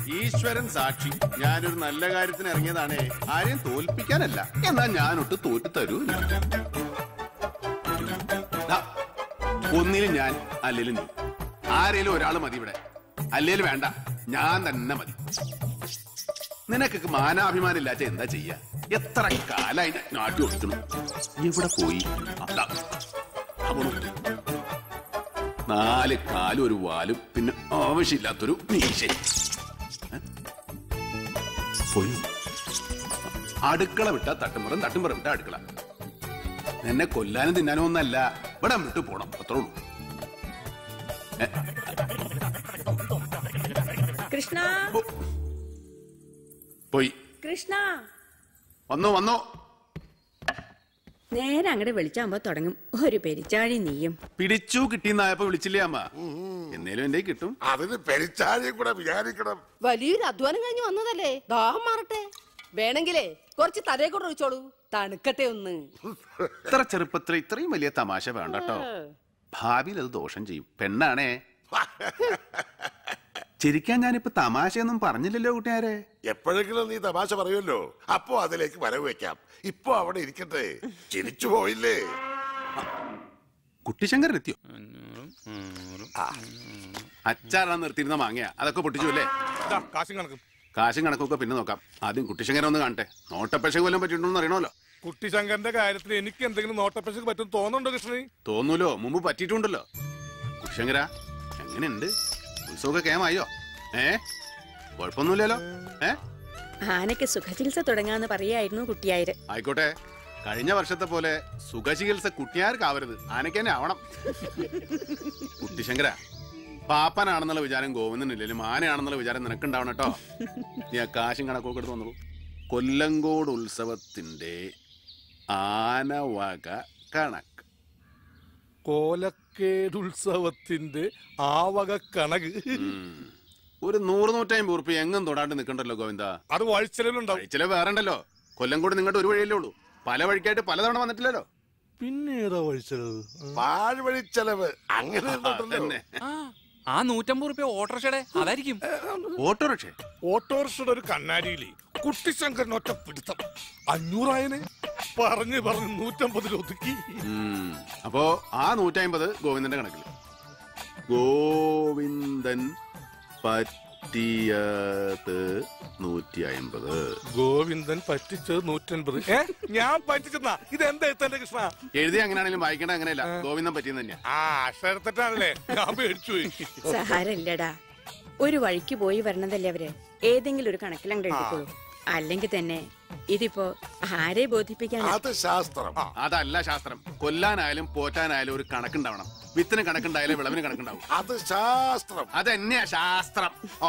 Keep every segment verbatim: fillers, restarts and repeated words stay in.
ഈശ്വരൻ സാക്ഷി, ഞാനൊരു നല്ല കാര്യത്തിന് ഇറങ്ങിയതാണേ, ആരെയും തോൽപ്പിക്കാനല്ല. എന്നാ ഞാനൊട്ട് തോറ്റു തരൂ. ഒന്നിലും ഞാൻ, അല്ലേലും നീ. ആരേലും ഒരാൾ മതി ഇവിടെ, അല്ലേലും വേണ്ട, ഞാൻ തന്നെ മതി. നിനക്കൊക്കെ മാനാഭിമാനം ഇല്ലാച്ച എന്താ ചെയ്യാ? എത്ര കാലായി നാട്ടി ഓടിക്കണം. എവിടെ പോയി? നാല് കാലും ഒരു വാലും പിന്നെ ആവശ്യമില്ലാത്തൊരു മീശ. പോയി അടുക്കള വിട്ട തട്ടുമുറം, തട്ടുമുറം വിട്ട അടുക്കള. എന്നെ കൊല്ലാനും തിന്നാനും ഒന്നല്ല, ഇവിടെ വിട്ടു പോണം, അത്രേ ഉള്ളൂ. കൃഷ്ണ പോയി. കൃഷ്ണ വന്നോ വന്നോ. നേരെ അങ്ങോട്ട് വിളിച്ചാകുമ്പോ തുടങ്ങും ഒരു പെരിച്ചാഴി നീയും. പിടിച്ചു കിട്ടിയെന്നായപ്പോ വിളിച്ചില്ലേ അമ്മ? എന്നേലും എന്റെ കിട്ടും. അതിന് പെരിച്ചാഴിയും കൂടെ വിചാരിക്കണം. വലിയൊരു അധ്വാനം കഴിഞ്ഞ് വന്നതല്ലേ, ദാഹം മാറട്ടെ. വേണമെങ്കിലേ കുറച്ച് തലയെ കൂടെ ഒഴിച്ചോളൂ, തണുക്കട്ടെ ഒന്ന്. ഇത്ര ചെറുപ്പത്തിൽ ഇത്രയും വലിയ തമാശ വേണ്ട കേട്ടോ. ഭാവിയിൽ അത് ദോഷം ചെയ്യും. പെണ്ണാണേ. ചിരിക്കാൻ ഞാനിപ്പോ തമാശയൊന്നും പറഞ്ഞില്ലല്ലോ കൂട്ടുകാരെ. എപ്പോഴെങ്കിലും നീ തമാശ പറയുമല്ലോ, അപ്പോ അതിലേക്ക് വരവ് വെക്കാം. ഇപ്പൊ അവിടെ ഇരിക്കട്ടെ, ചിരിച്ചു പോയില്ലേ? കുട്ടിശങ്കരൻ എത്തിയോ? അച്ചാറാണ് നിർത്തിയിരുന്ന മാങ്ങയാ, അതൊക്കെ പൊട്ടിച്ചു അല്ലേ? കാശും കണക്കും കാശും കണക്കൊക്കെ പിന്നെ നോക്കാം. ആദ്യം കുട്ടിശങ്കരൻ ഒന്ന് കാണട്ടെ. നോട്ടപ്പശ കൊല്ലം പറ്റിയിട്ടുണ്ടോ അറിയണമല്ലോ. കുട്ടിശങ്കരന്റെ കാര്യത്തിൽ എനിക്ക് എന്തെങ്കിലും നോട്ടപ്പശക്ക് പറ്റും തോന്നുന്നുണ്ടോ കൃഷ്ണന്? തോന്നൂലോ, മുമ്പ് പറ്റിയിട്ടുണ്ടല്ലോ. കുട്ടിശങ്കര എങ്ങനെയുണ്ട്? ഉത്സവമൊക്കെ കേമായോ? ഏ കുഴപ്പമൊന്നുമില്ലല്ലോ. ഏ ആനയ്ക്ക് സുഖചികിത്സ തുടങ്ങാന്ന് പറയായിരുന്നു കുട്ടിയായിര്. ആയിക്കോട്ടെ, കഴിഞ്ഞ വർഷത്തെ പോലെ സുഖചികിത്സ കുട്ടിയാർക്കാവരുത്, ആനയ്ക്ക് തന്നെ ആവണം. കുട്ടിശങ്കര, പാപ്പനാണെന്നുള്ള വിചാരം ഗോവിന്ദനില്ലെങ്കിലും ആനയാണെന്നുള്ള വിചാരം നിനക്കുണ്ടാവണം കേട്ടോ. നീ ആ കാശും കണക്കൊക്കെ എടുത്ത് വന്നോളൂ. കൊല്ലങ്കോട് ഉത്സവത്തിന്റെ ആനവക കണക്ക്. കോലക്കേടുത്സവത്തിന്റെ ആവക കണക്ക് ഒരു നൂറ് നൂറ്റമ്പത് ഉറുപ്പ് എങ്ങും തൊടാണ്ട് നിൽക്കണ്ടല്ലോ ഗോവിന്ദ. അത് വഴിച്ചെലവുണ്ടാവും. വഴിച്ചെലവ് വേറെ ഉണ്ടല്ലോ. കൊല്ലങ്കോട് നിങ്ങളുടെ ഒരു വഴിയല്ലേ ഉള്ളൂ, പല വഴിക്കായിട്ട് പലതവണ വന്നിട്ടില്ലല്ലോ. പിന്നെ ഏതാ വഴിച്ചെലവ്? പാഴ്വഴി ചെലവ് അങ്ങനെ തന്നെ. ആ നൂറ്റമ്പത് റുപ്യ ഓട്ടോറിക്ഷയുടെ അതായിരിക്കും. ഓട്ടോറിക്ഷ ഓട്ടോറിക്ഷയുടെ ഒരു കണ്ണാടിയില്ലേ കുട്ടിശങ്കരൻ ഒറ്റ പിടുത്തം അഞ്ഞൂറായനെ പറഞ്ഞു പറഞ്ഞു നൂറ്റമ്പതിൽ ഒതുക്കി. അപ്പോ ആ നൂറ്റമ്പത് ഗോവിന്ദന്റെ കണക്കില്. ഗോവിന്ദൻ പറ്റിയത് നൂറ്റി അമ്പത്. ഗോവിന്ദൻ പറ്റിച്ചത് നൂറ്റൻപത്. ഏ ഞാൻ പറ്റിച്ചെന്നാ? ഇതെന്താ എത്തന്റെ കൃഷ്ണ? എഴുതി അങ്ങനെയാണെങ്കിലും വായിക്കേണ്ട അങ്ങനെയല്ല, ഗോവിന്ദൻ പറ്റിയെന്ന് തന്നെയാ. ആ അക്ഷരത്തെറ്റാണല്ലേ, ഞാൻ പേടിച്ചു പോയി. സഹാരല്ലടാ, ഒരു വഴിക്ക് പോയി വരണതല്ലേ അവര്. ഏതെങ്കിലും ഒരു കണക്കിലങ്ങ് എഴുതിക്കോളൂ. അല്ലെങ്കിൽ തന്നെ ഇതിപ്പോ ആരെ ബോധിപ്പിക്കാൻ? അത് ശാസ്ത്രം. അതല്ല ശാസ്ത്രം. കൊല്ലാനായാലും പോറ്റാനായാലും ഒരു കണക്കുണ്ടാവണം. വിത്തിന് കണക്കുണ്ടായാലും വിളവിന് കണക്കുണ്ടാവും. അത് ശാസ്ത്രം. അതെന്നെയാ ശാസ്ത്രം. ഓ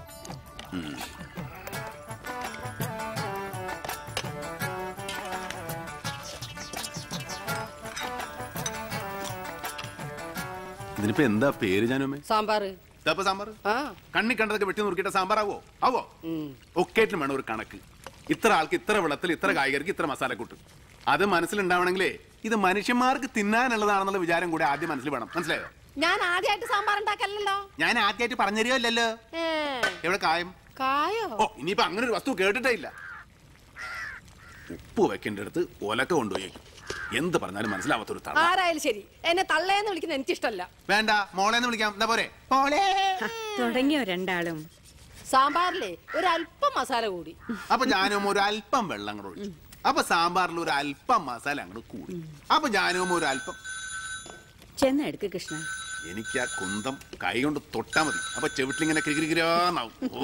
ഇതിനിപ്പോ എന്താ പേര്? ഞാനമ്മേ സാമ്പാറ്. ഇതപ്പോ സാമ്പാർ കണ്ണി കണ്ടതൊക്കെ വെട്ടി നുറുക്കിയിട്ട് സാമ്പാറാവോ? ആവോ? ഒക്കേറ്റിലും വേണം ഒരു കണക്ക്. ഇത്ര ആൾക്ക് ഇത്ര വെള്ളത്തിൽ, ഇത്ര കായികർക്ക് ഇത്ര മസാല കൂട്ടും. അത് മനസ്സിലുണ്ടാവണമെങ്കിലേ ഇത് മനുഷ്യന്മാർക്ക് തിന്നാനുള്ളതാണെന്നുള്ള വിചാരം കൂടെ ആദ്യം മനസ്സിൽ വേണം. മനസ്സിലായോ? ഞാൻ ആദ്യമായിട്ട് സാമ്പാർ ഉണ്ടാക്കല്ലോ. ഞാൻ ആദ്യമായിട്ട് പറഞ്ഞുതരുമല്ലോ. എവിടെ കായം? കായോ? ഓ ഇനിയിപ്പോ അങ്ങനെ ഒരു വസ്തു കേട്ടിട്ടേ ഇല്ല. ഉപ്പ് വെക്കേണ്ട അടുത്ത് ഒലക്ക കൊണ്ടുപോയി എന്ത് പറഞ്ഞാലും മനസ്സിലാവാത്തൊരു തള്ള. ആരായാലും ശരി, എന്നെ തള്ളേന്ന് വിളിക്കുന്ന എനിക്കിഷ്ടല്ല. വേണ്ട, മോളേന്ന് വിളിക്കാം. എന്താ പോരെ? തുടങ്ങിയോ രണ്ടാളും? സാമ്പാറിലെ ഒരു അല്പം മസാല കൂടി. അപ്പൊ ഞാനും ഒരു അല്പം വെള്ളം കൂടെ ഒഴിച്ചു. അപ്പൊ സാമ്പാറിൽ ഒരു അല്പം മസാല അങ്ങോട്ട് കൂടി. അപ്പൊ ഞാനും ഒരു അല്പം ചെന്നെടുക്ക് കൃഷ്ണ. എനിക്ക് ആ കുന്തം കൈ കൊണ്ട് തൊട്ടാ മതി. അപ്പൊ ചെവിട്ടിലിങ്ങനെ കിരികിരാന്നാവും. ഓ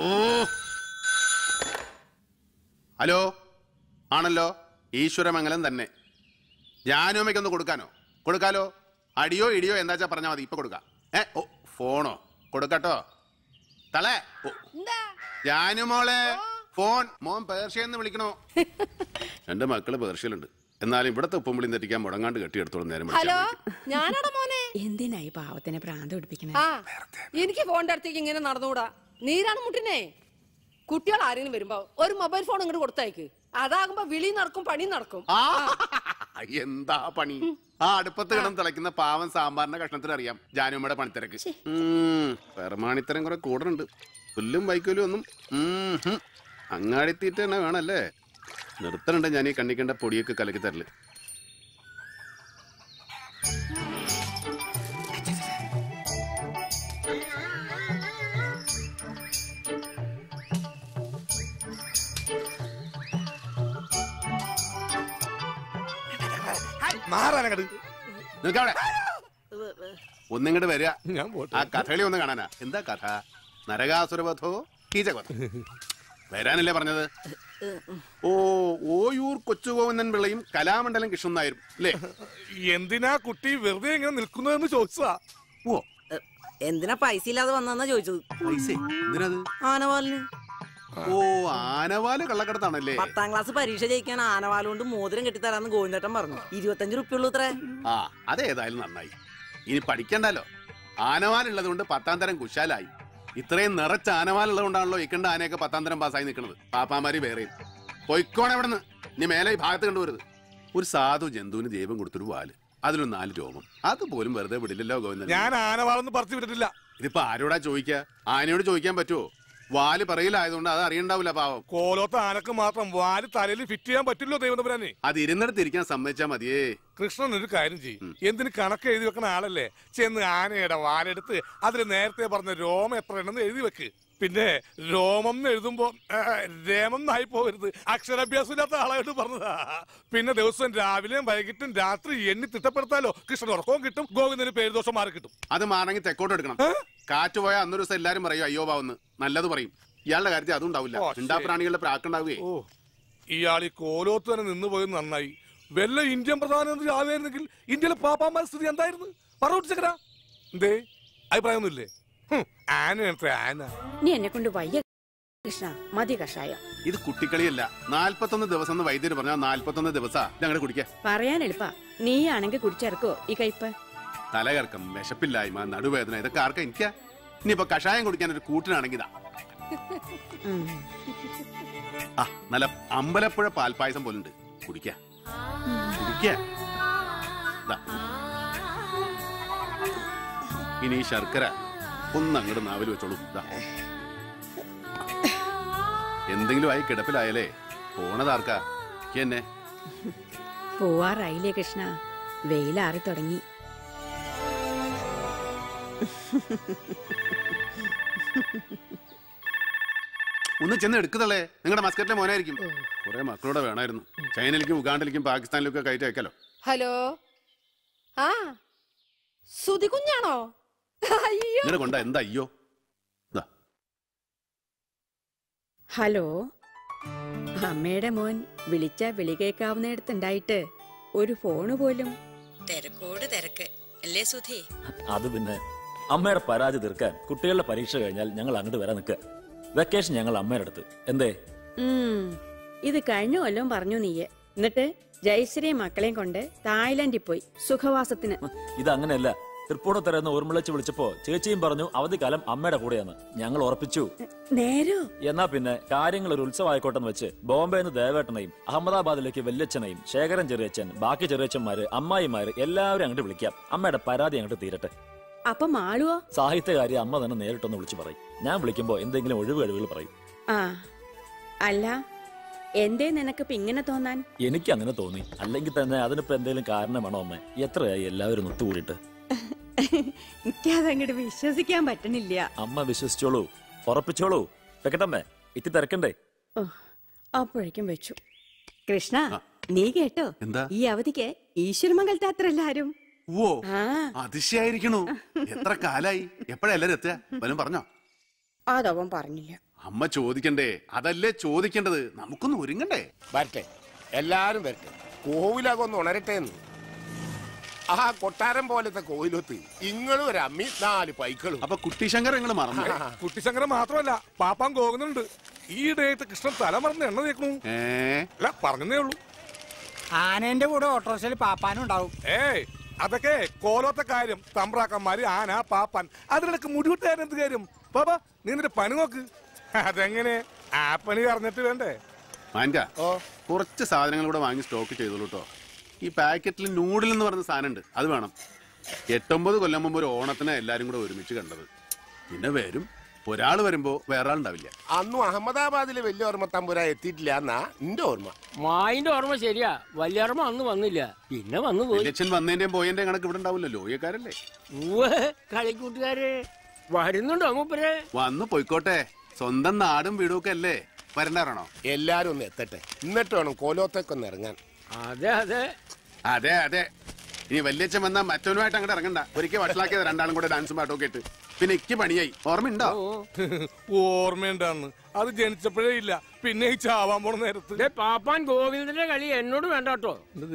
ഹലോ, ആണല്ലോ, ഈശ്വരമംഗലം തന്നെ. ജാനുമ്മയ്ക്കൊന്ന് കൊടുക്കാനോ? കൊടുക്കാലോ. അടിയോ ഇടിയോ എന്താച്ചാ പറഞ്ഞാൽ മതി, ഇപ്പൊ കൊടുക്കാം. ഏ ഓ ഫോണോ? കൊടുക്കട്ടോ. തളേ ജാനുമോളെ ഫോൺ. മോൻ പേർഷ്യന്ന് വിളിക്കണോ? എന്റെ മക്കള് പേർഷ്യലുണ്ട്, എന്നാലും ഇവിടത്തെ ഉപ്പുംപിളിയും തെറ്റിക്കാൻ മുടങ്ങാണ്ട് കെട്ടിയെടുത്തോളം നേരം. ഹലോ, ഞാനാടാ മോനെ. എന്തിനായി പാവത്തിനെ ഭ്രാന്ത് പിടിപ്പിക്കണേ? എനിക്ക് ഫോണിന്റെ അടുത്തേക്ക് ഇങ്ങനെ നടന്നുകൂടാ. നീരാണ് മുട്ടിനെ. കുട്ടികൾ ആരെങ്കിലും വരുമ്പോ ഒരു മൊബൈൽ ഫോൺ ഇങ്ങോട്ട് കൊടുത്തയക്ക്. അതാകുമ്പോ വിളി നടക്കും, പണി നടക്കും. എന്താ പണി? ആ അടുപ്പത്ത് കിടന്ന് തിളയ്ക്കുന്ന പാവം സാമ്പാറിന്റെ കഷ്ണത്തിൽ അറിയാം ജാനുമ്മയുടെ പണിത്തിരക്ക്. പെർമാണിത്തരം കുറെ കൂടുന്നുണ്ട്. പുല്ലും വൈക്കോലും ഒന്നും അങ്ങാടിത്തീറ്റ തന്നെ വേണല്ലേ. നിർത്തണുണ്ട് ഞാൻ ഈ കണ്ണിക്കേണ്ട പൊടിയൊക്കെ കലക്കി തരല്. നിൽക്കവിടെ ഒന്നിങ്ങോട്ട് വരിക. ആ കഥകളി ഒന്ന് കാണാനാ. എന്താ കഥ? നരകാസുരവധോ കീചകവധ. വരാനല്ലേ പറഞ്ഞത്? ഓ ഓയൂർ കൊച്ചുഗോവിന്ദൻ പിള്ളയും കലാമണ്ഡലം കൃഷ്ണൻ നായരും അല്ലേ? എന്തിനാ കുട്ടി വെറുതെ എങ്ങനെ നിൽക്കുന്നതെന്ന് ചോദിച്ചതാ. ഓ എന്തിനാ പൈസ ഇല്ലാതെ വന്നാ ചോദിച്ചത്? പൈസ എന്തിനത്? ആനവാലിന്. ഓ ആനവാല് കള്ളക്കടത്താണല്ലേ? പത്താം ക്ലാസ് പരീക്ഷ ജയിക്കാൻ ആനവാല് കൊണ്ട് മോതിരം കെട്ടിത്തരാന്ന് ഗോവിന്ദേട്ടൻ പറഞ്ഞു. ഇരുപത്തഞ്ച് റുപ്യ ഉള്ളൂ ഇത്രേ. ആ അതേതായാലും നന്നായി. ഇനി പഠിക്കണ്ടല്ലോ. ആനവാലുള്ളത് കൊണ്ട് പത്താം തരം കുശാലായി. ഇത്രയും നിറച്ച ആനവാലുള്ളത് കൊണ്ടാണല്ലോ ഇക്കണ്ട ആനയൊക്കെ പത്താം തരം പാസ്സായി നിൽക്കുന്നത്. പാപ്പാമാരി വേറെയും പൊയ്ക്കോണെ എവിടെന്ന്. ഇനി മേലെ ഈ ഭാഗത്ത് കണ്ടുവരുത്. ഒരു സാധു ജന്തുവിന് ദൈവം കൊടുത്തൊരു വാല്, അതിലൊരു നാല് രോമം, അതുപോലും വെറുതെ വിടില്ലല്ലോ ഗോവിന്ദൻ. ഞാൻ ആനവാളൊന്നും പറിച്ചു വിട്ടിട്ടില്ല. ഇതിപ്പോ ആരോടാ ചോദിക്കാ? ആനയോട് ചോദിക്കാൻ പറ്റുമോ? വാല് പറയിലായതുകൊണ്ട് അത് അറിയണ്ടാവില്ല പാവം. കോലോത്ത ആനക്ക് മാത്രം വാല് തലയിൽ ഫിറ്റ് ചെയ്യാൻ പറ്റില്ലോ ദൈവതമ്പുരാനെ. അത് ഇരുന്നിടത്ത് ഇരിക്കാൻ സമ്മതിച്ചാ മതിയേ. കൃഷ്ണൻ ഒരു കാര്യം ചെയ്യും. എന്തിന് കണക്ക് എഴുതി വെക്കണ ആളല്ലേ? ചെന്ന് ആനയുടെ വാലെടുത്ത് അതിൽ നേരത്തെ പറഞ്ഞ രോമം എത്ര ഉണ്ടെന്ന് എഴുതി വെക്ക്. പിന്നെ രോമം എന്ന് എഴുതുമ്പോ രേമം എന്നായി പോകരുത്. അക്ഷരാഭ്യാസം ഇല്ലാത്ത ആളായിട്ട് പറഞ്ഞതാ. പിന്നെ ദിവസം രാവിലെയും വൈകിട്ടും രാത്രി എണ്ണി തിട്ടപ്പെടുത്താലോ. കൃഷ്ണൻ ഉറക്കവും കിട്ടും, ഗോവിന്ദന് പേരുദോഷം മാറി കിട്ടും. അത് മാറണമെങ്കിൽ തെക്കോട്ട് എടുക്കണം. കാറ്റ് പോയാൽ അന്നൊരു ദിവസം എല്ലാരും പറയും അയ്യോ പാവന്ന്. നല്ലത് പറയും. ഇയാളുടെ കാര്യത്തിൽ അതും ഉണ്ടാവില്ല. ഉണ്ടാ പ്രാണികളുടെ പ്രാക്കുണ്ടാവുകയെ. ഓ ഇയാൾ ഈ കോലോത്ത് തന്നെ നിന്ന് പോയത് നന്നായി. വല്ല ഇന്ത്യൻ പ്രധാനമന്ത്രി ആവുകയായിരുന്നെങ്കിൽ ഇന്ത്യയിലെ പാപ്പാമാരുടെ സ്ഥിതി എന്തായിരുന്നു? പറവൂട്ടിച്ചക്കരാ എന്തേ അഭിപ്രായമൊന്നുമില്ലേ? ആന ആന നീ എന്നെ കൊണ്ട് വയ്യ കൃഷ്ണ, മതി കഷായം. ഇത് കുട്ടിക്കളിയല്ല. നാല്പത്തൊന്ന് ദിവസം എന്ന് വൈദ്യര് പറഞ്ഞാൽ നാല്പത്തൊന്ന് ദിവസാ ഞങ്ങളുടെ കുടിക്കാ. പറയാൻ എളുപ്പാ. നീ ആണെങ്കിൽ കുടിച്ചിറക്കോ ഈ കയ്പ്? തലകറക്കം, വിശപ്പില്ലായ്മ, നടുവേദന, ഇതൊക്കെ ആർക്കാ? എനിക്കാ. ഇനിയിപ്പോ കഷായം കുടിക്കാൻ ഒരു കൂട്ടിനാണെങ്കിൽ ഇതാ. ആ നല്ല അമ്പലപ്പുഴ പാൽപ്പായസം പോലുണ്ട്. കുടിക്ക കുടിക്ക. ഇനി ഈ ശർക്കര ഒന്ന് അങ്ങോട്ട് നാവിൽ വെച്ചോളൂ. എന്തെങ്കിലും ആയി കിടപ്പിലായാലേ പോണതാർക്കാ? എന്നെ പോവാറായില്ലേ കൃഷ്ണ? വെയിലാറി തുടങ്ങി. ഒന്ന് ചെന്ന് എടുക്കുന്നല്ലേ. നിങ്ങളുടെ മസ്കറ്റിലെ മോനായിരിക്കും. കുറെ മക്കളോടെ വേണമായിരുന്നു. ചൈനയിലേക്കും ഉഗാണ്ടിലേക്കും പാകിസ്ഥാനിലേക്കും ഒക്കെ കയറ്റി അയക്കാലോ. ഹലോ, ആ സുധി കുഞ്ഞാണോ? അയ്യോ ഇങ്ങനെ കൊണ്ട എന്താ? അയ്യോ ഹലോ, അമ്മയുടെ മോൻ വിളിച്ച വിളി കേൾക്കാവുന്നിടത്തുണ്ടായിട്ട് ഒരു ഫോണ് പോലും. തിരക്കോട് തിരക്ക് അല്ലേ സുധി? അത് പിന്നെ അമ്മയുടെ പരാതി തീർക്കാൻ കുട്ടികളുടെ പരീക്ഷ കഴിഞ്ഞാൽ ഞങ്ങൾ അങ്ങോട്ട് വരാൻ നിൽക്കുക. വെക്കേഷൻ ഞങ്ങൾ അമ്മയുടെ അടുത്ത്. എന്തേ? ഇത് കഴിഞ്ഞ കൊല്ലം പറഞ്ഞു നീയെ. എന്നിട്ട് ജയശ്രീ മക്കളെയും കൊണ്ട് തായ്ലാന്റിൽ പോയി സുഖവാസത്തിന്. ഇത് അങ്ങനെയല്ല. തൃപ്പൂണിത്തറന്ന് ഓർമ്മിളച്ച് വിളിച്ചപ്പോ ചേച്ചിയും പറഞ്ഞു അവധിക്കാലം അമ്മയുടെ കൂടെയാണ്. ഞങ്ങൾ ഉറപ്പിച്ചു. നേരോ? എന്നാ പിന്നെ കാര്യങ്ങൾ ഒരു ഉത്സവമായിക്കോട്ടെന്ന് വെച്ച് ബോംബെന്ന് ദേവേട്ടനെയും അഹമ്മദാബാദിലേക്ക് വല്യച്ഛനെയും ശേഖരൻ ചെറിയച്ഛൻ, ബാക്കി ചെറിയച്ഛന്മാര്, അമ്മായിമാര് എല്ലാവരും അങ്ങോട്ട് വിളിക്കാം. അമ്മയുടെ പരാതി അങ്ങോട്ട് തീരട്ടെ. അപ്പൊ മാളുവോ? സാഹിത്യകാരി അമ്മ തന്നെ നേരിട്ടൊന്ന് വിളിച്ചു പറയും. ഞാൻ വിളിക്കുമ്പോ എന്തെങ്കിലും ഒഴിവ് കഴിവുകൾ പറയും. ആ അല്ല, എന്തേ നിനക്കിപ്പോ ഇങ്ങനെ തോന്നാൻ? എനിക്ക് അങ്ങനെ തോന്നി. അല്ലെങ്കിൽ തന്നെ അതിനിപ്പോ എന്തെങ്കിലും കാരണം വേണോ അമ്മേ? എത്രയായി എല്ലാവരും ഒത്തുകൂടിയിട്ട്? എനിക്കതങ്ങോട്ട് വിശ്വസിക്കാൻ പറ്റണില്ല. അമ്മ വിശ്വസിച്ചോളൂ, ഉറപ്പിച്ചോളൂ. വെക്കട്ടമ്മേ, ഇത്തി തിരക്കണ്ടേ? ഓ അപ്പോഴേക്കും വെച്ചു. കൃഷ്ണ, നീ കേട്ടോ? ഈ അവധിക്ക് ഈശ്വരമംഗലത്തെ അത്ര എല്ലാരും. ഓ അതിശയായിരിക്കണു. എത്ര കാലായി? എപ്പോഴാ എല്ലാരും എത്തുക? വല്ലതും പറഞ്ഞോ? അതവൻ പറഞ്ഞില്ല. അമ്മ ചോദിക്കണ്ടേ? അതല്ലേ ചോദിക്കേണ്ടത്. നമുക്കൊന്ന് ഒരുങ്ങണ്ടേ? വരട്ടെ, എല്ലാരും വരട്ടെ. കോവിലകൊന്ന് ഉണരട്ടെ. ആ കൊട്ടാരം പോലത്തെ കോവിലൊത്ത് ഇങ്ങളും ഒരു അമ്മി, നാല് പൈക്കളും. അപ്പൊ കുട്ടിശങ്കർ നിങ്ങൾ മറന്നു? കുട്ടിശങ്കര മാത്രമല്ല, പാപ്പാൻ പോകുന്നുണ്ട്. ഈ ഡേറ്റ് കൃഷ്ണൻ തല മറന്ന് എണ്ണ തേക്കണു. അല്ല പറഞ്ഞേ ഉള്ളൂ. ആനന്റെ കൂടെ ഓട്ടോറിക്ഷയിൽ പാപ്പാനും ഉണ്ടാവും. ഏയ് അതൊക്കെ കോലോത്ത കാര്യം. തമ്പ്രാക്കന്മാര്, ആന, പാപ്പാൻ. അതിനിടക്ക് മുടിവിട്ടുകാരൻ എന്ത് കാര്യം? പാപ്പാ നീ നിന്റെ പണി നോക്ക്. അതെങ്ങനെ? ആ പണി അറിഞ്ഞിട്ട് വേണ്ടേ? മാൻക, കുറച്ച് സാധനങ്ങൾ കൂടെ വാങ്ങി സ്റ്റോക്ക് ചെയ്തോളൂ കേട്ടോ. ഈ പാക്കറ്റിൽ നൂഡിൽ എന്ന് പറഞ്ഞ സാധനം ഉണ്ട്, അത് വേണം. എട്ടൊമ്പത് കൊല്ലം മുമ്പ് ഒരു ഓണത്തിന് എല്ലാരും കൂടെ ഒരുമിച്ച് കണ്ടത്. പിന്നെ വരും ഒരാൾ വരുമ്പോ വേറെ ആളുണ്ടാവില്ല. അന്നും അഹമ്മദാബാദിലെ വലിയ ഓർമ്മ തമ്പുരാ എത്തിയിട്ടില്ല എന്നാ എന്റെ ഓർമ്മ. മായിന്റെ ഓർമ്മ ശരിയാ, വലിയോർമ്മ അന്ന് വന്നില്ല, പിന്നെ വന്നു പോയി. അച്ഛൻ വന്നതിന്റെയും പോയതിന്റെയും കണക്ക് ഇവിടെ ഉണ്ടാവില്ലല്ലോ, ലോയക്കാരല്ലേ. കളിക്കൂട്ടുകാര് വരുന്നുണ്ടോ മൂപ്പര്? വന്നു പോയിക്കോട്ടെ, സ്വന്തം നാടും വീടും ഒക്കെ അല്ലേ, വരണ്ടാണോ? എല്ലാരും ഒന്ന് എത്തട്ടെ, എന്നിട്ട് വേണം കോലോത്തേക്കൊന്ന് ഇറങ്ങാൻ. അതെ അതെ അതെ അതെ. ഇനി വല്യച്ഛൻ വന്നാ മറ്റവനുമായിട്ട് അങ്ങോട്ട് ഇറങ്ങണ്ട. ഒരിക്കൽ വഷളാക്കിയത് രണ്ടാളും കൂടെ ഡാൻസും പാട്ടും ഒക്കെ ഇട്ട്. പിന്നെ എനിക്ക് പണിയായി. ഓർമ്മയുണ്ടോ? ഓർമ്മയുണ്ടാന്ന്, അത് ജനിച്ചപ്പോഴേ ഇല്ല, പിന്നെ ഈ ചാവാൻ പോണ നേരത്ത്. പാപ്പാൻ ഗോവിന്ദന്റെ കളി എന്നോട് വേണ്ട കേട്ടോ.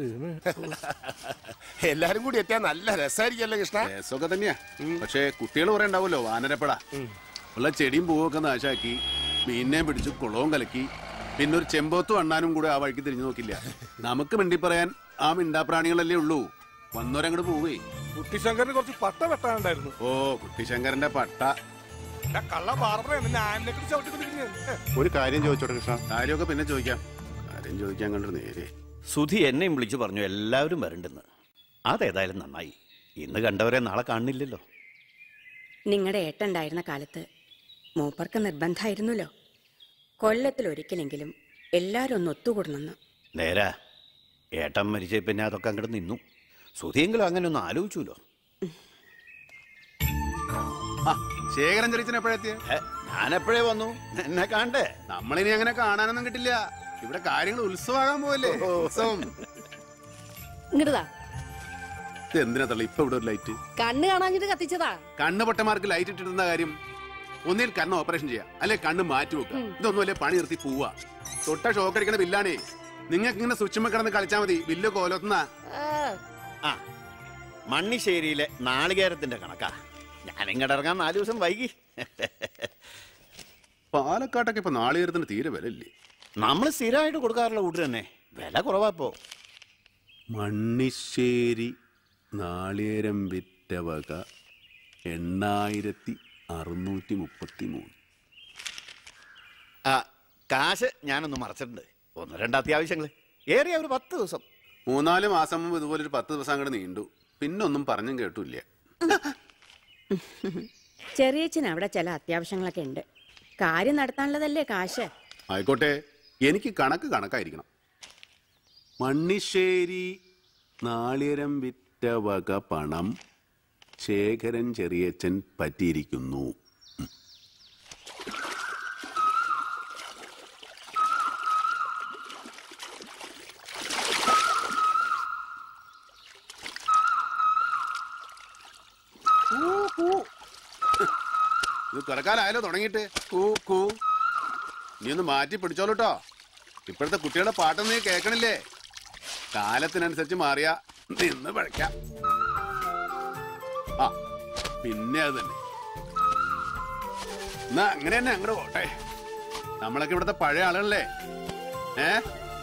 എല്ലാരും കൂടി എത്തിയാ നല്ല രസമായിരിക്കല്ലേ കൃഷ്ണ? രസമൊക്കെ തന്നെയാ, പക്ഷെ കുട്ടികൾ കുറെ ഉണ്ടാവുമല്ലോ, വാനരപ്പട. ഉള്ള ചെടിയും പൂവൊക്കെ നാശാക്കി, മീനിനെ പിടിച്ച് കുളവും കലക്കി, പിന്നെ ഒരു ചെമ്പോത്തും അണ്ണാനും കൂടെ ആ വഴിക്ക് തിരിഞ്ഞു നോക്കില്ല. നമുക്ക് മിണ്ടി പറയാൻ ആ മിണ്ടാപ്രാണികളല്ലേ ഉള്ളൂ. വന്നോരങ്ങോട്ട് പോവേ. കുട്ടിശങ്കറിന് കുറച്ച് പട്ട വെട്ടാനുണ്ടായിരുന്നു. ഓ, കുട്ടിശങ്കരന്റെ പട്ട. കള്ള ബാർബറ ഒരു കാര്യം ചോദിച്ചോട്ടെ കൃഷ്ണ? കാര്യമൊക്കെ പിന്നെ ചോദിക്കാം. കാര്യം ചോദിക്കാൻ കണ്ടു നേരെ. സുധി എന്നെയും വിളിച്ചു പറഞ്ഞു എല്ലാവരും വരണ്ടെന്ന്. അതേതായാലും നന്നായി. ഇന്ന് കണ്ടവരെ നാളെ കാണുന്നില്ലല്ലോ. നിങ്ങളുടെ ഏട്ടുണ്ടായിരുന്ന കാലത്ത് മൂപ്പർക്ക് നിർബന്ധമായിരുന്നല്ലോ, കൊല്ലത്തിൽ ഒരിക്കലെങ്കിലും എല്ലാരും ഒന്ന് ഒത്തുകൂടണമെന്ന്. നേരാ, ഏട്ടൻ മരിച്ച പിന്നെ അതൊക്കെ അങ്ങോട്ട് നിന്നു. സുധിയെങ്കിലും അങ്ങനെ ഒന്ന് ആലോചിച്ചല്ലോ. ശേഖരൻ ചെറിയച്ചൻ എപ്പോഴെത്തിയ? ഞാൻ എപ്പോഴേ വന്നു, എന്നെ കാണണ്ടേ? നമ്മളിനി അങ്ങനെ കാണാനൊന്നും കിട്ടില്ല. ഇവിടെ കാര്യങ്ങൾ ഉത്സവമാകാൻ പോവല്ലേ. ഉത്സവം ഇങ്ങടാ. എന്തിനാ തള്ളി ഇപ്പൊ ഇവിടെ ഒരു ലൈറ്റ്? കണ്ണ് കാണാഞ്ഞിട്ട് കത്തിച്ചതാ. കണ്ണ് പൊട്ടന്മാർക്ക് ലൈറ്റ് ഇട്ടിരുന്ന കാര്യം, ഒന്നിൽ കണ്ണ് ഓപ്പറേഷൻ ചെയ്യാം, അല്ലെ കണ്ണ് മാറ്റി വെക്കുക. ഇതൊന്നും അല്ലേ പണി നിർത്തി പോവാ. തൊട്ട ഷോക്ക് അടിക്കണ ബില്ലാണേ. നിങ്ങൾക്ക് ഇങ്ങനെ സ്വിച്ചുമ്മ കിടന്ന് കളിച്ചാൽ മതി. ബില്ല് കോലത്തുന്ന ആ മണ്ണിശ്ശേരിയിലെ നാളികേരത്തിന്റെ കണക്കാ. ഞാനിങ്ങോട്ട് ഇറങ്ങാൻ നാല് ദിവസം വൈകി. പാലക്കാട്ടൊക്കെ ഇപ്പൊ നാളികേരത്തിന് തീരെ വില ഇല്ലേ? നമ്മൾ സ്ഥിരമായിട്ട് കൊടുക്കാറുള്ള കൂട്ട് തന്നെ, വില കുറവാപ്പോ. മണ്ണിശ്ശേരി നാളികേരം വിറ്റ വക എണ്ണായിരത്തി അറുന്നൂറ്റി മുപ്പത്തി മൂന്ന്. ആ കാശ് ഞാനൊന്ന് മറച്ചിട്ടുണ്ട്. ഒന്ന് രണ്ട് അത്യാവശ്യങ്ങൾ, ഏറിയ ഒരു പത്ത് ദിവസം. മൂന്നാല് മാസം മുമ്പ് ഇതുപോലെ ഒരു പത്ത് ദിവസം അങ്ങോട്ട് നീണ്ടു. പിന്നെ ഒന്നും പറഞ്ഞും കേട്ടില്ല. ചെറിയച്ഛൻ അവിടെ ചില അത്യാവശ്യങ്ങളൊക്കെ ഉണ്ട്. കാര്യം നടത്താനുള്ളതല്ലേ കാശ്. ആയിക്കോട്ടെ, എനിക്ക് കണക്ക് കണക്കായിരിക്കണം. മണ്ണിശ്ശേരി നാളികേരം വിറ്റ വക പണം ശേഖരൻ ചെറിയച്ഛൻ പറ്റിയിരിക്കുന്നു. ഇത് കിടക്കാനായാലോ തുടങ്ങിയിട്ട്? കൂ കൂ നീ ഒന്ന് മാറ്റി പിടിച്ചോളൂട്ടോ. ഇപ്പോഴത്തെ കുട്ടികളുടെ പാട്ടൊന്നും നീ കേൾക്കണില്ലേ? കാലത്തിനനുസരിച്ച് മാറിയാ നിന്ന് പഴയ്ക്കാം. ആ പിന്നെ അത് തന്നെ. എന്നാ അങ്ങനെ തന്നെ അങ്ങോട്ട് പോട്ടെ. നമ്മളൊക്കെ ഇവിടുത്തെ പഴയ ആളുകളല്ലേ. ഏ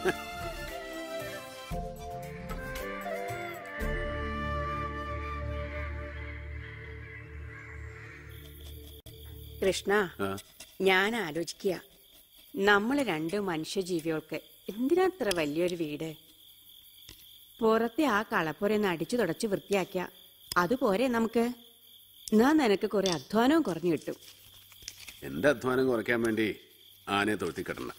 കൃഷ്ണ, ഞാൻ ആലോചിക്കുക, നമ്മൾ രണ്ട് മനുഷ്യജീവികൾക്ക് എന്തിനാത്ര വലിയൊരു വീട്? പുറത്തെ ആ കളപ്പുരന്ന് അടിച്ചു തുടച്ച് വൃത്തിയാക്കിയ അതുപോരെ നമുക്ക്? എന്നാ നിനക്ക് കുറെ അധ്വാനവും കുറഞ്ഞു കിട്ടും. എന്റെ അധ്വാനം കുറയ്ക്കാൻ വേണ്ടി ആനയെ തൊഴുത്തി കിട്ടണം.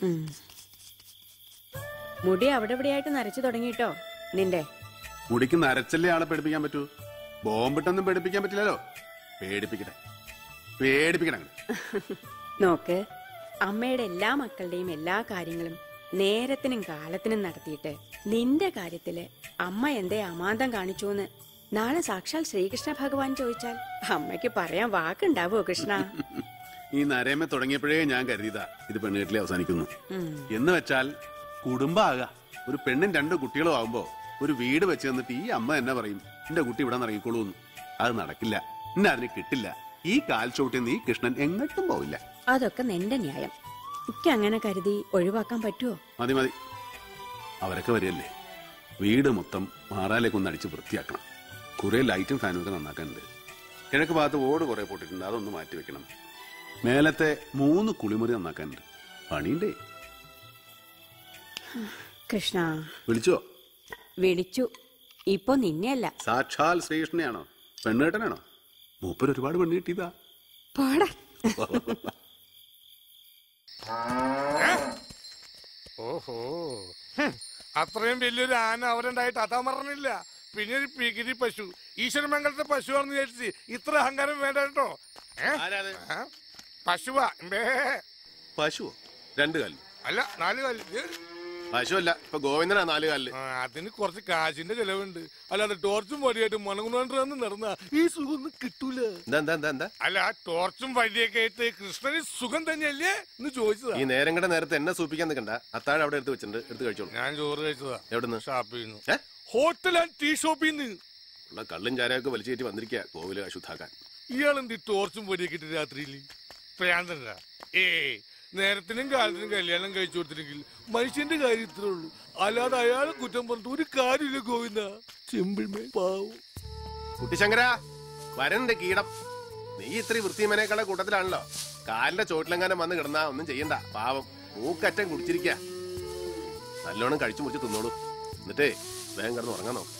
മുടി അവിടെ ഇവിടെയായിട്ട് നരച്ചു തുടങ്ങിട്ടോ നിന്റെ? മുടിക്ക് നരച്ചല്ലേ ആളെ പേടിപ്പിക്കാൻ പറ്റൂ. ബോംബിട്ടൊന്നും പേടിപ്പിക്കാൻ പറ്റില്ലല്ലോ. പേടിപ്പിക്കട്ടെ, പേടിപ്പിക്കണം. നോക്ക്, അമ്മയുടെ എല്ലാ മക്കളുടെയും എല്ലാ കാര്യങ്ങളും നേരത്തിനും കാലത്തിനും നടത്തിയിട്ട് നിന്റെ കാര്യത്തില് അമ്മ എന്തേ അമാന്തം കാണിച്ചൂന്ന് നാളെ സാക്ഷാൽ ശ്രീകൃഷ്ണ ഭഗവാൻ ചോദിച്ചാൽ അമ്മയ്ക്ക് പറയാൻ വാക്കുണ്ടാവോ കൃഷ്ണ? ഈ നരേമ തുടങ്ങിയപ്പോഴേ ഞാൻ കരുതിയതാ ഇത് പെണ്ണുകെട്ടിലെ അവസാനിക്കുന്നു എന്ന്. വെച്ചാൽ കുടുംബാക ഒരു പെണ്ണും രണ്ട് കുട്ടികളും ആവുമ്പോ ഒരു വീട് വെച്ച് തന്നിട്ട് ഈ അമ്മ എന്നെ പറയും എന്റെ കുട്ടി ഇവിടെ ഇറങ്ങിക്കോളൂ എന്ന്. അത് നടക്കില്ല, എന്നെ അതിന് കിട്ടില്ല. ഈ കാൽ ചവിട്ടി നീ കൃഷ്ണൻ എങ്ങോട്ടും പോവില്ല. അതൊക്കെ നിന്റെ ന്യായം. എനിക്ക് അങ്ങനെ കരുതി ഒഴിവാക്കാൻ പറ്റുമോ? മതി മതി, അവരൊക്കെ വരികയല്ലേ. വീട് മൊത്തം മാറാലേക്കൊന്ന് അടിച്ച് വൃത്തിയാക്കണം. കുറെ ലൈറ്റും ഫാനും ഒക്കെ നന്നാക്കാനുണ്ട്. കിഴക്ക് ഭാഗത്ത് ഓട് കുറെ പൊട്ടിട്ടുണ്ട്, അതൊന്ന് മാറ്റി വെക്കണം. മേലത്തെ മൂന്ന് കുളിമുറി നന്നാക്കാനുണ്ട്. പണിയുണ്ടേ. കൃഷ്ണ വിളിച്ചോ? വിളിച്ചു. ഇപ്പൊ നിന്നെയല്ല, സാക്ഷാൽ ശ്രീകൃഷ്ണനെയാണോ? പെണ്ണേട്ടനാണോ? മൂപ്പര് ഒരുപാട് പെണ്ണ് കിട്ടിയതാ. പാടാ. ഓഹോ, അത്രയും വലിയൊരു ആന അവരുണ്ടായിട്ട് അതാ പറഞ്ഞില്ല. പിന്നെ ഒരു പികിരി പശു, ഈശ്വരമംഗലത്തെ പശുവാണെന്ന് വിചാരിച്ച് ഇത്ര അഹങ്കാരം വേണ്ട കേട്ടോ. പശുവാ. പശുവോ? രണ്ടു കാലിൽ അല്ല, നാല് കാലിൽ. പശുവല്ല, ഇപ്പൊ ഗോവിന്ദനാ നാല് കാലില്. അതിന് കുറച്ച് കാശിന്റെ ചെലവുണ്ട്. അല്ലാതെ ടോർച്ചും വടിയായിട്ട് മണങ്ങുന്നോണ്ടെന്ന് നടന്ന ഈ സുഖം ഒന്നും കിട്ടൂല. അല്ല, ടോർച്ചും വടിയൊക്കെ ആയിട്ട് കൃഷ്ണന് സുഖം തന്നെയല്ലേ എന്ന് ചോദിച്ചതാ. ഈ നേരം കണ്ട നേരത്തെ എന്നെ സൂപ്പിക്കാൻ നിൽക്കണ്ട. അത്താഴം അവിടെ എടുത്ത് വെച്ചിട്ടുണ്ട്, എടുത്ത് കഴിച്ചോളൂ. ഞാൻ ചോറ് കഴിച്ചതാ. എവിടുന്ന്? ഷാപ്പിൽ നിന്ന്. ഹോട്ടൽ ആൻഡ് ടീ ഷോപ്പിൽ നിന്ന്. ഉള്ള കള്ളും ചാരയൊക്കെ വലിച്ചു കയറ്റി വന്നിരിക്കുക കോവില് അശുദ്ധാക്കാൻ. ഇയാളെന്ത് ടോർച്ചും വടിയൊക്കെ ഇട്ട് രാത്രിയിൽ പ്രാന്തല്ല? ഏ നേരത്തിനും കാലത്തിനും കല്യാണം കഴിച്ചു കൊടുത്തില്ലെങ്കിൽ മനുഷ്യന്റെ കാര്യം ഇത്രേ ഉള്ളൂ. അല്ലാതെ അയാളെ കുറ്റം പറഞ്ഞിട്ട് ഒരു കാര്യമില്ല ഗോവിന്ദ. ചെമ്പിൾമേ പാവം. കുട്ടിശങ്കര വരന്റെ കീടം. നീ ഇത്രയും വൃത്തിമനേക്കാളെ കൂട്ടത്തിലാണല്ലോ. കാലിന്റെ ചോട്ടിലെങ്ങാനും വന്ന് കിടന്നാ ഒന്നും ചെയ്യണ്ട. പാവം മൂക്കറ്റം കുടിച്ചിരിക്ക. നല്ലോണം കഴിച്ചു മുറിച്ച് തിന്നോളൂ. എന്നിട്ടേ വേഗം കിടന്ന് ഉറങ്ങാൻ നോക്കും.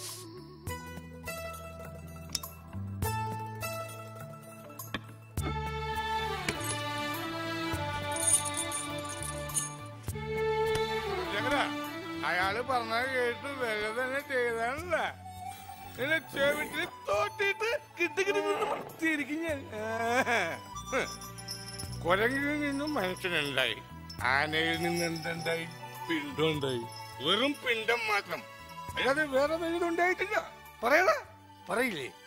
അയാള് പറഞ്ഞ കേട്ട് വില തന്നെ ചെയ്താണല്ല. ചെവിട്ടിൽ തോട്ടിട്ട് കിട്ടിക്കിട്ടിരിക്കും ഞാൻ. കുരങ്ങിൽ നിന്നും മനുഷ്യനുണ്ടായി, ആനയിൽ നിന്ന് എന്തുണ്ടായി? പിണ്ടം ഉണ്ടായി. വെറും പിണ്ടം മാത്രം, അല്ലാതെ വേറെ വലുതുണ്ടായിട്ടില്ല. പറയണ പറയില്ലേ?